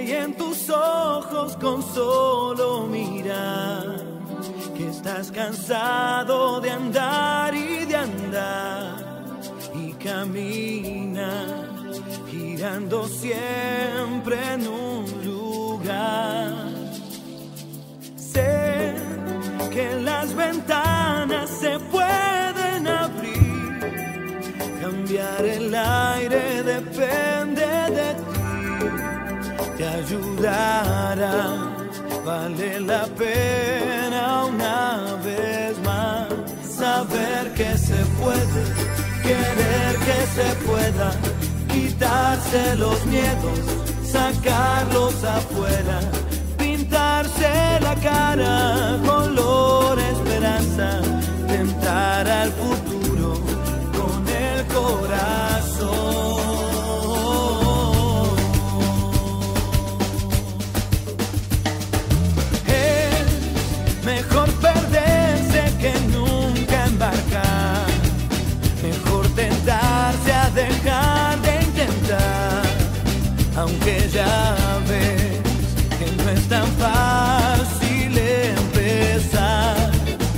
hay en tus ojos con solo mirar, que estás cansado de andar y de andar, y camina girando siempre en un lugar. Sé que las ventanas se pueden abrir, cambiar el aire depende de ti. Te ayudará, vale la pena una vez más saber que se puede, querer que se pueda, quitarse los miedos, sacarlos afuera, pintarse la cara color esperanza, tentar al futuro con el corazón. Mejor perderse que nunca embarcar, mejor tentarse a dejar de intentar, aunque ya ves que no es tan fácil empezar.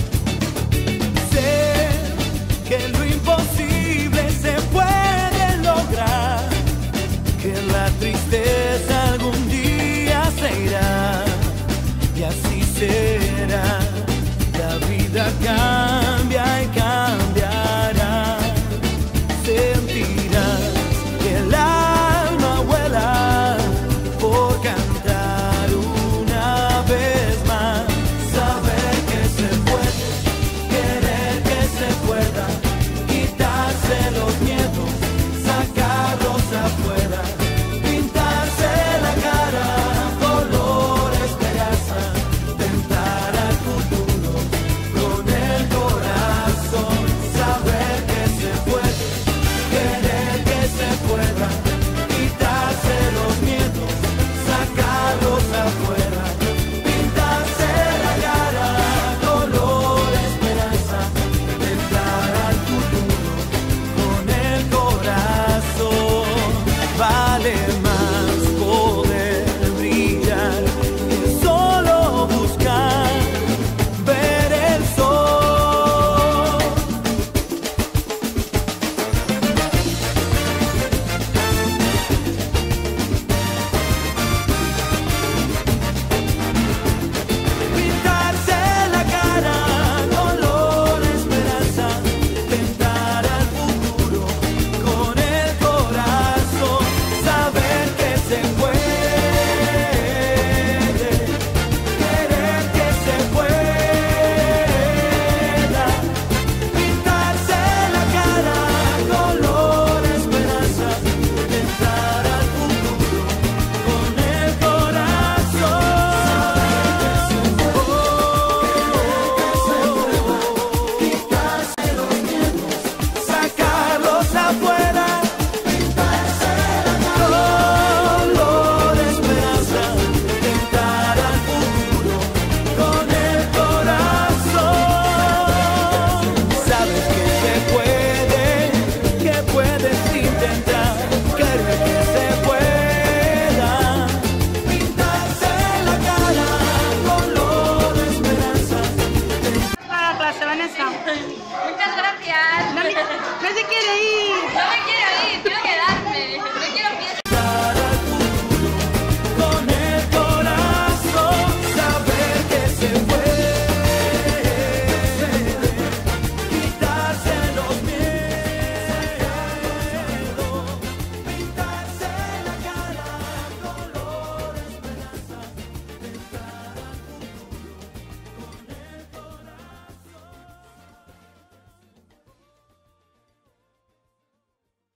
Sé que lo imposible se puede lograr, que la tristeza algún día se irá, y así será. La vida cambia y cambiará. Sentirás que el alma vuela por cantar una vez más. Saber que se puede, querer que se pueda, quitarse los miedos, sacarlos afuera, pintarse la cara color esperanza, tentar al futuro con el corazón. Saber que se puede, querer que se pueda, quitarse los miedos, sacarlos afuera, pintarse la cara color esperanza, tentar al futuro con el corazón. Vale más poder brillar que solo buscar ver el sol. Pintarse la cara color esperanza, tentar al futuro con el corazón. Saber que se puede, querer que se pueda, pintarse la cara color esperanza, tentar al futuro con el corazón. Quitarse los miedos, sacarlos afuera, pintarse la cara color esperanza, tentar al futuro con el corazón. Sabes que se puede, que puedes intentar, querer que se pueda, pintarse la cara color esperanza. Para la clase, Vanessa. Muchas gracias. No se quiere ir. No me quiero ir, quiero quedarme. No quiero Dar al futuro con el corazón, saber que se puede, quitarse los miedos, pintarse la cara color esperanza, tentar al futuro con el corazón.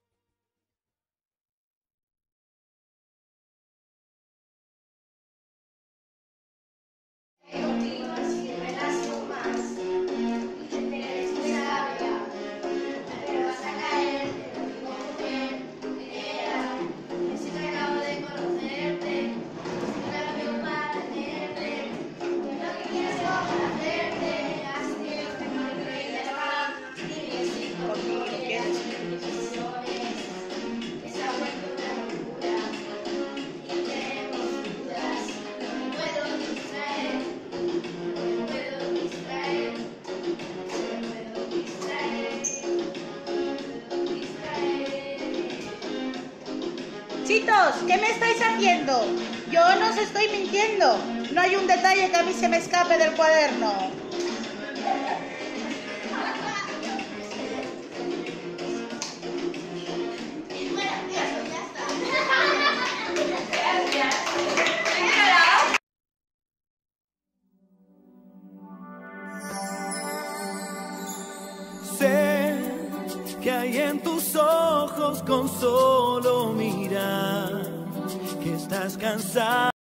Chiquititos, ¿qué me estáis haciendo? Yo no os estoy mintiendo. No hay un detalle que a mí se me escape del cuaderno. Sé que hay en tus ojos con solo mirar que estás cansado.